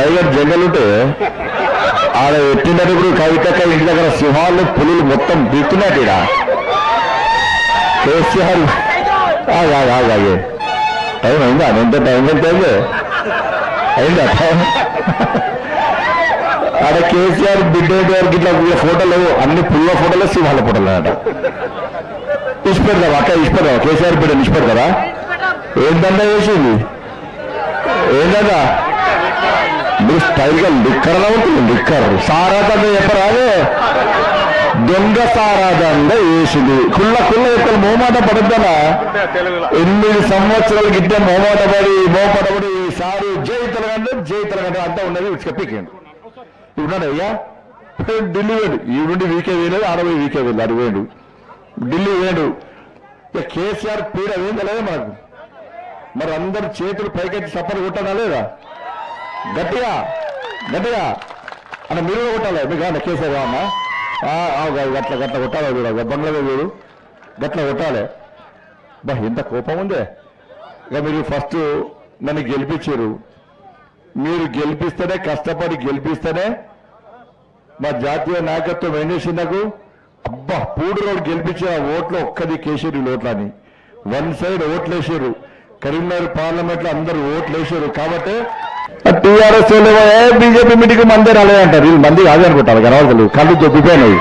Tiger జంగల్ ఉంటే ఆడ ఎట్టినప్పుడు కవితక్క ఇంటి దగ్గర సింహాలు పులులు మొత్తం దిక్కున్నట్టు ఇడ కేసీఆర్ ఆగే టైం అయిందా ఎంత టైం ఎంత అయిందా టైం ఆడ కేసీఆర్ బిడ్డ వరకు ఇట్లా ఫోటోలు అన్ని పుల్ల ఫోటోలు సింహాల ఫోటోలు అన్నట ఇష్టపెడతావా అక్క ఇష్టపెడతావా కేసీఆర్ బిడ్డను ఇష్టపెడతారా ఏంటంటే చేసింది ఏంటంటే మీరు స్టైల్గా లిక్కర్లా ఉంటుంది లిక్కర్ సారాదంగా చెప్పరాదే దొంగ సారాదంగా వేసింది కుళ్ళ ఎక్కడ మోమాట పడద్దనా 8 సంవత్సరాల గిట్ట మోపడబడి ఈసారి జై తెలంగాణ అంతా ఉన్నది చెప్పికండి ఇప్పుడు అయ్యా ఢిల్లీ వేడు ఈ నుండి వీకే వేయలేదు 60 వీకే వేయలేదు అది వేడు ఢిల్లీ వేడు ఇక కేసీఆర్ పీడ ఏం తెలియదు మనకు మరి అందరు చేతులు పైకెత్తి సప్పలు కొట్టాలా లేదా గట్టిగా అన్న మీరు కొట్టాలి మీకు కాదు కేసీఆర్ అన్న గట్ల కొట్టాలి చూడ బంగ్లా చూడు గట్ల కొట్టాలి బా ఎంత కోపం ఉందే ఇక మీరు ఫస్ట్ నన్ను గెలిపించారు మీరు గెలిపిస్తేనే కష్టపడి గెలిపిస్తేనే మా జాతీయ నాయకత్వం ఏం చేసింది నాకు అబ్బా పూడి రోడ్ గెలిపించిన ఓట్లు ఒక్కది కేసీఆర్ ఓట్లని 1 సైడ్ ఓట్లు వేసారు కరీంనగర్ పార్లమెంట్ లో అందరూ ఓట్లు వేసారు కాబట్టి టీఆర్ఎస్ బీజేపీ మీటింగ్ మందే రాలేదంటారు వీళ్ళు మంది కాదు అనుకుంటారు గర్వాలు కళ్ళు దొబ్బిపోయినాయి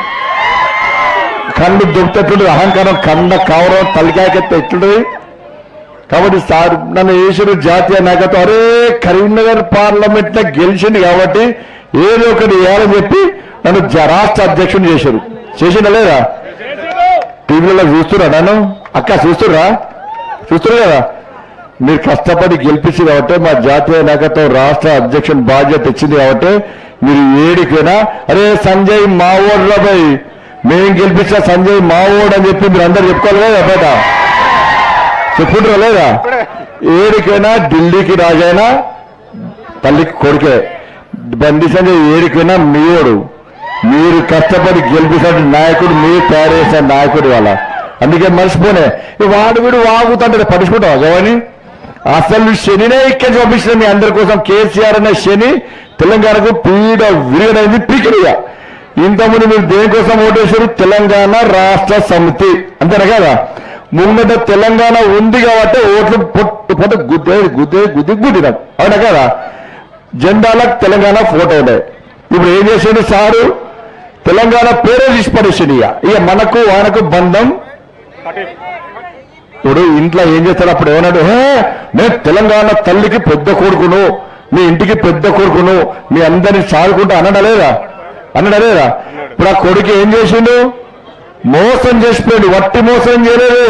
కళ్ళు దొబ్బినట్టు అహంకారం కండ కవరం తలకాయకెత్తే ఎట్లుంటుంది కాబట్టి సార్ నన్ను వేసారు జాతీయ నాయకత్వం అరే కరీంనగర్ పార్లమెంట్ లో గెలిచింది కాబట్టి ఏదో ఒకటి వేయాలని చెప్పి నన్ను రాష్ట్ర అధ్యక్షుని చేసిందా లేదా టీవీలలో చూస్తున్నా నన్ను అక్క చూస్తున్నా కదా మీరు కష్టపడి గెలిపించి కాబట్టి మా జాతీయ నాయకత్వం రాష్ట్ర అధ్యక్షుని బాధ్యత ఇచ్చింది కాబట్టి మీరు ఏడికైనా అరే సంజయ్ మావోడ్ రాబాయ్ మేము గెలిపించిన సంజయ్ మావోడ్ అని చెప్పి మీరు అందరు చెప్పుకోవాలి కదా బయట చెప్పుకుంటారా లేదా ఏడికైనా ఢిల్లీకి రాజైనా తల్లికి కొడుకే బండి సంజయ్ ఏడికైనా మీయోడు మీరు కష్టపడి గెలిపించిన నాయకుడు మీరు తయారు చేసిన నాయకుడు వాళ్ళ అందుకే మర్చిపోనే వాడు వీడు వాగుతుంటే పడుచుకుంటావా జవాని అసలు శనినే ఇక్కడ పంపించిన మీ అందరి కోసం కేసీఆర్ అనే శని తెలంగాణకు పీడ విరిగడైంది పీకిడిగా ఇంతకుముందు మీరు దేనికోసం ఓటేశారు తెలంగాణ రాష్ట్ర సమితి అంతేనా కదా ముంగట తెలంగాణ ఉంది కాబట్టి ఓట్లు పొట్టు గుద్దినాం అవునా కదా జెండాలకు తెలంగాణ ఫోటో ఉండే ఇప్పుడు ఏం చేసాడు సారు తెలంగాణ పేరే తీసి పడేసాడు ఇక మనకు ఆయనకు బంధం ఇప్పుడు ఇంట్లో ఏం చేస్తాడు అప్పుడు ఏమన్నాడు నేను తెలంగాణ తల్లికి పెద్ద కొడుకును మీ ఇంటికి పెద్ద కొడుకును మీ అందరినీ సాదుకుంటూ అనడలేదా ఇప్పుడు ఆ కొడుకు ఏం చేసిండు మోసం చేసిపోయాడు వట్టి మోసం చేయలేదు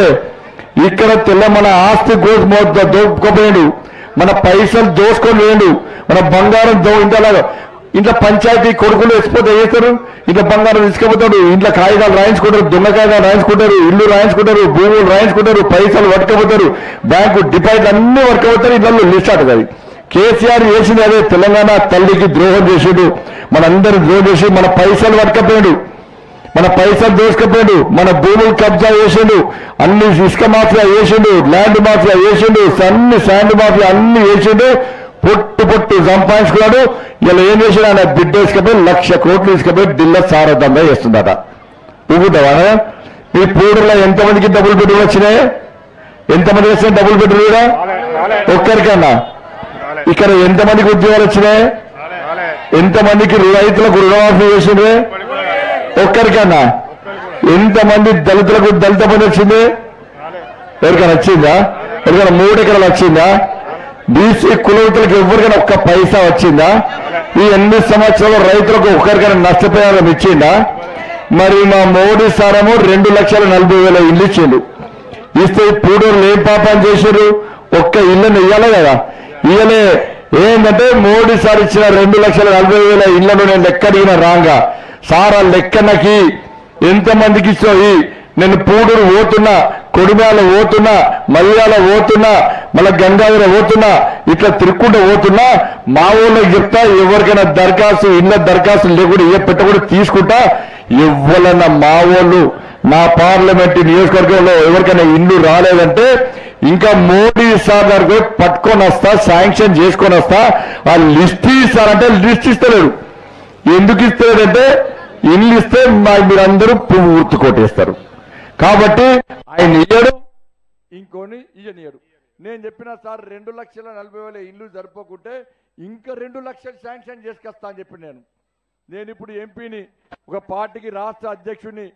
ఇక్కడ మన ఆస్తి దోపుకోపోయాడు మన పైసలు దోసుకొని వేయండు మన బంగారం ఇంట్లో పంచాయతీ కొడుకులు వేసిపోతే చేస్తారు ఇంట్లో బంగారం తీసుకుపోతాడు ఇంట్లో కాగితాలు రాయించుకుంటారు దొంగ కాగితాలు రాయించుకుంటారు ఇల్లు రాయించుకుంటారు భూములు రాయించుకుంటారు పైసలు పట్టుకపోతారు బ్యాంకు డిపాజిట్ అన్ని పట్టుకపోతారు ఇళ్ళల్లో లిస్ట్ అది కేసీఆర్ చేసింది అదే తెలంగాణ తల్లికి ద్రోహం చేసాడు మనందరూ ద్రోహం చేసి మన పైసలు పట్టుకపోయాడు మన పైసలు దోసుకపోయాడు మన భూములు కబ్జా చేసిండు అన్ని ఇసుక మాఫియా చేసిండు ల్యాండ్ మాఫియా చేసిండు అన్ని శాండ్ మాఫియా అన్ని చేసిండు పొట్టు సంపాదించుకున్నాడు ఇలా ఏం చేసాడు ఆయన బిడ్డ వేసుకపోయి 1,00,000 కోట్లు తీసుకుపోయి ఢిల్లీ సారథంగా చేస్తుందట ఊగుతావా మీ పూడలో ఎంతమందికి డబుల్ బెడ్రూమ్ వచ్చినాయి ఎంతమంది వచ్చినాయి డబుల్ బెడ్రూమ్ కూడా ఒక్కరికన్నా ఇక్కడ ఎంతమందికి ఉద్యోగాలు వచ్చినాయి ఎంతమందికి రైతులకు రుణమాఫీ చేసిండ్రు ఒక్కరికన్నా ఎంతమంది దళితులకు దళిత పని వచ్చింది ఎవరికైనా వచ్చిందా ఎవరికైనా 3 ఎకరాలు వచ్చిందా బీసీ కులవతులకు ఎవరికైనా ఒక్క పైసా వచ్చిందా ఈ 8 సంవత్సరాలు రైతులకు ఒక్కరికైనా నష్టపరిహారం ఇచ్చిందా మరి మా మోడీ సారేమో 2,40,000 ఇల్లు ఇచ్చిండు ఇస్తే పూడూరు ఏం పాపం చేశారు ఒక్క ఇల్లుని ఇయ్యాలి కదా ఇయ్యలే ఏంటంటే మోడీ సార్ ఇచ్చిన 2,40,000 ఇళ్లను నేను లెక్క అడిగిన రాంగా సారా లెక్కనకి ఎంతమందికి ఇచ్చాయి నేను పూడూరు పోతున్నా కొడిమ్యాల పోతున్నా మల్యాల పోతున్నా మళ్ళీ గంగాధర పోతున్నా ఇట్లా తిరుక్కుంటూ పోతున్నా మా ఊళ్ళకి చెప్తా ఎవరికైనా దరఖాస్తు ఇళ్ళ దరఖాస్తు లేకుండా ఏ పెట్టకుండా తీసుకుంటా ఎవరన్నా మా వాళ్ళు నా పార్లమెంట్ నియోజకవర్గంలో ఎవరికైనా ఇల్లు రాలేదంటే ఇంకా మోడీ సార్ గారికి పట్టుకొని వస్తా, శాంక్షన్ చేసుకొని వస్తా, ఆ లిస్ట్ ఇస్తారంటే లిస్ట్ ఇస్తలేడు. ఎందుకు ఇస్తలేదంటే ఇల్లు ఇస్తే మీరందరూ పువ్వు గుర్తు కొట్టేస్తారు కాబట్టి ఆయన ఇయ్యడు, ఇంకోని ఇయ్యనియడు. నేను చెప్పిన సార్ 2,40,40,000 ఇల్లు సరిపోకుంటే ఇంకా 2 లక్షలు శాంక్షన్ చేసుకొస్తా అని చెప్పి నేను ఇప్పుడు ఎంపీని, ఒక పార్టీకి రాష్ట్ర అధ్యక్షుడిని,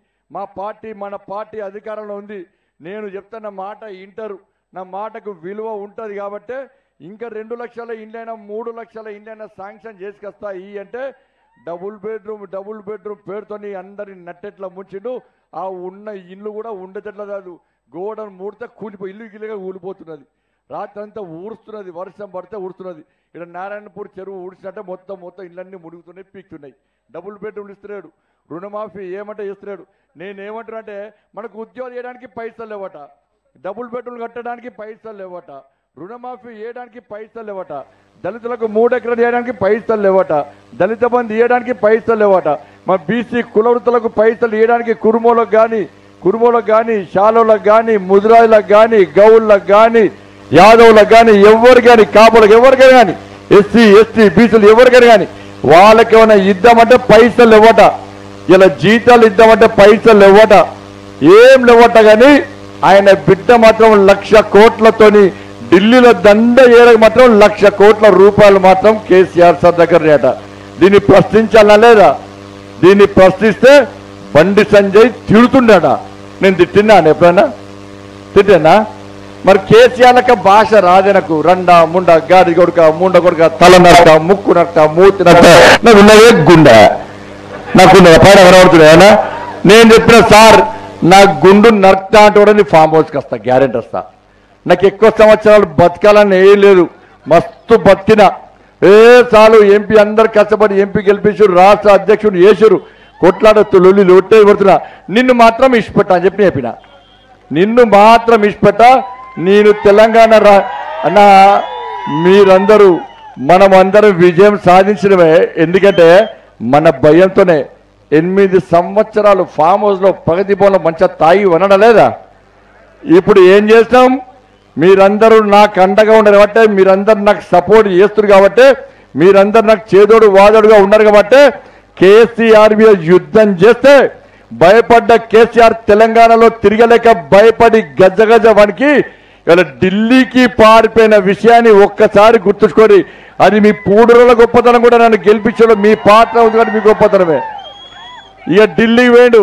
మన పార్టీ అధికారంలో ఉంది. నేను చెప్తున్న మాట ఇంటరు, నా మాటకు విలువ ఉంటుంది కాబట్టి ఇంకా 2 లక్షల ఇండ్లైనా 3 లక్షల ఇండ్లైనా శాంక్షన్ చేసుకొస్తా. అంటే డబుల్ బెడ్రూమ్ పేరుతోని అందరిని నట్టెట్లా ముంచిండు. ఆ ఉన్న ఇల్లు కూడా ఉండేటట్లా కాదు, గోడను మూడితే కూలిపోయి ఇల్లు గిల్లుగా కూలిపోతున్నది. రాత్రి అంతా ఊడుస్తున్నది, వర్షం పడితే ఊడుస్తున్నది. ఇక్కడ నారాయణపూర్ చెరువు ఊడ్చినట్టే మొత్తం ఇళ్ళన్నీ మురుగుతున్నాయి, పీక్తున్నాయి. డబుల్ బెడ్రూమ్లు ఇస్తున్నాడు, రుణమాఫీ ఏమంటే ఇస్తున్నాడు. నేనేమంటున్నా అంటే మనకు ఉద్యోగం చేయడానికి పైసలు లేవట, డబుల్ బెడ్రూమ్లు కట్టడానికి పైసలు లేవట, రుణమాఫీ చేయడానికి పైసలు లేవట, దళితులకు 3 ఎకరాలు చేయడానికి పైసలు లేవట, దళిత బంధు ఇవ్వడానికి పైసలు లేవట, మా బీసీ కులవృత్తులకు పైసలు ఇవ్వడానికి కురుమోలకు కానీ శాలోలకు కానీ ముదిరాజులకు కానీ గౌళ్ళకు కానీ యాదవులకు కానీ ఎవరు కానీ కాపులకు ఎవరికైనా కానీ ఎస్సీ బీసీలు ఎవరికైనా కానీ వాళ్ళకి ఏమైనా ఇద్దామంటే పైసలు ఇవ్వట, ఇలా జీతాలు ఇద్దామంటే పైసలు ఇవ్వట, ఏం లేవట. కానీ ఆయన బిడ్డ మాత్రం 1,00,000 కోట్లతోని ఢిల్లీలో దండ ఏడకు మాత్రం 1,00,000 కోట్ల రూపాయలు మాత్రం కేసీఆర్ సార్ దగ్గరనేట. దీన్ని ప్రశ్నించాలా లేదా? దీన్ని ప్రశ్నిస్తే బండి సంజయ్ తిడుతుండట. నేను తిట్టినాను ఎప్పుడైనా? తిట్టానా? మరి కేసీఆర్లక భాష రాజనకు రండా ముండ గాడి కొడుక ముండ కొడుక తల నరక ముక్కు నరక మూతి నరక నాకు ఉన్నదే గుండె, నాకున్న పైన కనబడుతున్నాయనా? నేను చెప్పిన సార్ నా గుండు నరక్తా అంటే ఫామ్ హౌస్కి వస్తా, గ్యారెంటీ వస్తా. నాకు ఎక్కువ సంవత్సరాలు బతకాలని ఏం లేదు, మస్తు బతికిన చాలు. ఎంపీ అందరు కష్టపడి ఎంపీ గెలిపించారు, రాష్ట్ర అధ్యక్షుడు చేశారు, కొట్లాడొచ్చు లొల్లి లొట్టే పడుతున్నా. నిన్ను మాత్రం ఇష్టపెట్టా అని చెప్పిన నిన్ను మాత్రం ఇష్టపెట్టా. నేను తెలంగాణ అన్న మీరందరూ మనమందరం విజయం సాధించడమే. ఎందుకంటే మన భయంతోనే 8 సంవత్సరాలు ఫామ్ హౌస్లో ప్రగతి భవన్లో మంచిగా తాగి వినడం లేదా? ఇప్పుడు ఏం చేస్తాం? మీరందరూ నాకు అండగా ఉండరు కాబట్టి, మీరందరూ నాకు సపోర్ట్ చేస్తున్నారు కాబట్టి, మీరందరూ నాకు చేదోడు వాదోడుగా ఉన్నారు కాబట్టి కేసీఆర్ మీద యుద్ధం చేస్తే భయపడ్డ కేసీఆర్ తెలంగాణలో తిరగలేక భయపడి గజ వనికి ఇలా ఢిల్లీకి పారిపోయిన విషయాన్ని ఒక్కసారి గుర్తుంచుకొని, అది మీ పూడురుల గొప్పతనం కూడా నన్ను గెలిపించడం మీ పాత్ర ఉంది కానీ మీ గొప్పతనమే. ఇక ఢిల్లీ వేడు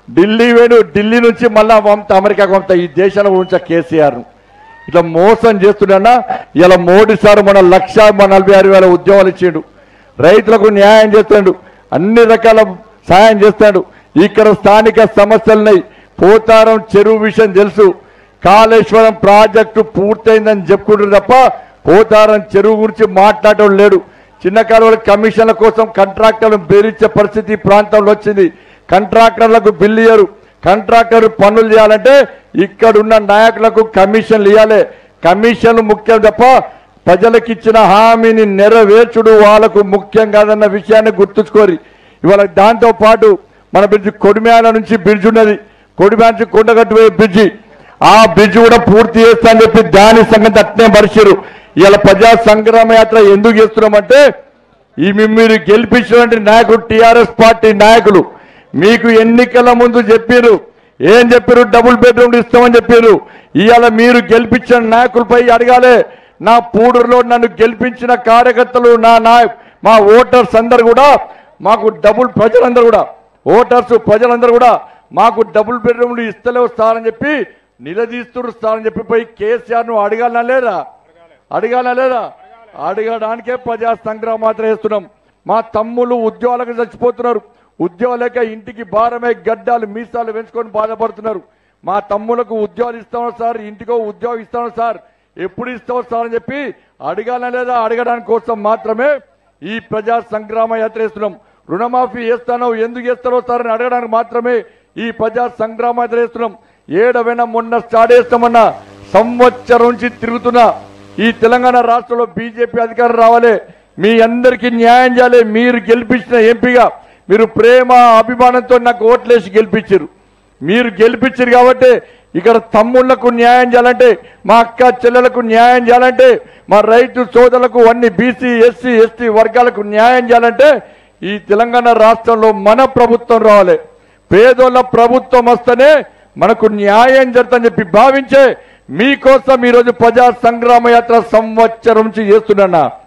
ఢిల్లీ నుంచి మళ్ళా అమెరికాకు పంపుతా. ఈ దేశాల గురించి కేసీఆర్ ఇట్లా మోసం చేస్తున్నా. ఇలా మోడీ సార్ మన 1,46,000 ఉద్యోగాలు ఇచ్చిండు, రైతులకు న్యాయం చేస్తాడు, అన్ని రకాల సాయం చేస్తాడు. ఇక్కడ స్థానిక సమస్యలున్నాయి. పోతారం చెరువు విషయం తెలుసు, కాళేశ్వరం ప్రాజెక్టు పూర్తయిందని చెప్పుకుంటారు తప్ప పోతారం చెరువు గురించి మాట్లాడటం లేడు. చిన్న కాలువల కమిషన్ల కోసం కాంట్రాక్టర్లను బెదిరించే పరిస్థితి ప్రాంతంలో వచ్చింది. కాంట్రాక్టర్లకు బిల్లు ఇయ్యరు, కాంట్రాక్టర్ పనులు చేయాలంటే ఇక్కడున్న నాయకులకు కమిషన్లు ఇవ్వాలి. కమిషన్లు ముఖ్యం తప్ప ప్రజలకు ఇచ్చిన హామీని నెరవేర్చుడు వాళ్ళకు ముఖ్యం కాదన్న విషయాన్ని గుర్తుంచుకోరు. ఇవాళ దాంతో పాటు మన బ్రిడ్జి కొడిమ్యాల నుంచి బ్రిడ్జ్ ఉన్నది, కొడిమ్యాల నుంచి కొండగట్టు పోయే బ్రిడ్జి, ఆ బ్రిడ్జ్ కూడా పూర్తి చేస్తా అని చెప్పి దాని సంగతి అట్నే మరిచారు. ఇవాళ ప్రజా సంగ్రామ యాత్ర ఎందుకు చేస్తున్నామంటే మీరు గెలిపించినటువంటి నాయకులు టీఆర్ఎస్ పార్టీ నాయకులు మీకు ఎన్నికల ముందు చెప్పారు, ఏం చెప్పారు? డబుల్ బెడ్రూమ్ ఇస్తామని చెప్పారు. ఇవాళ మీరు గెలిపించిన నాయకులపై అడగాలి. నా పూడూరులో నన్ను గెలిపించిన కార్యకర్తలు మా ఓటర్స్ అందరు కూడా మాకు ప్రజలందరూ కూడా ప్రజలందరూ కూడా మాకు డబుల్ బెడ్రూమ్లు ఇస్తలేవు సార్ అని చెప్పి నిలదీస్తున్నారు సార్ అని చెప్పి పోయి కేసీఆర్ను అడగాలనా లేదా? అడగడానికే ప్రజా సంగ్రామ యాత్ర చేస్తున్నాం. మా తమ్ముళ్ళు ఉద్యోగాలకు చచ్చిపోతున్నారు, ఉద్యోగం లేక ఇంటికి భారమే గడ్డాలు మీసాలు పెంచుకొని బాధపడుతున్నారు. మా తమ్ములకు ఉద్యోగాలు ఇస్తాను సార్, ఇంటికో ఉద్యోగం ఇస్తాను సార్, ఎప్పుడు ఇస్తావు సార్ అని చెప్పి అడగాలనా లేదా? అడగడానికి కోసం మాత్రమే ఈ ప్రజా సంగ్రామ యాత్ర చేస్తున్నాం. రుణమాఫీ చేస్తానో ఎందుకు చేస్తారో సార్ అని అడగడానికి మాత్రమే ఈ ప్రజా సంగ్రామ యాత్ర చేస్తున్నాం. ఏడవైనా మొన్న స్టార్ట్ చేస్తామన్న సంవత్సరం నుంచి తిరుగుతున్నా. ఈ తెలంగాణ రాష్ట్రంలో బీజేపీ అధికారం రావాలి, మీ అందరికీ న్యాయం చేయాలి. మీరు గెలిపించిన ఎంపీగా మీరు ప్రేమ అభిమానంతో నాకు ఓట్లేసి గెలిపించారు. మీరు గెలిపించారు కాబట్టి ఇక్కడ తమ్ముళ్లకు న్యాయం చేయాలంటే, మా అక్క చెల్లెలకు న్యాయం చేయాలంటే, మా రైతు సోదరులకు, అన్ని బీసీ ఎస్సీ ఎస్టీ వర్గాలకు న్యాయం చేయాలంటే ఈ తెలంగాణ రాష్ట్రంలో మన ప్రభుత్వం రావాలి. పేదోళ్ళ ప్రభుత్వం వస్తేనే మనకు న్యాయం జరుగుతుందని చెప్పి భావించే మీకోసం ఈరోజు ప్రజా సంగ్రామ యాత్ర సంవత్సరం నుంచి చేస్తున్నా.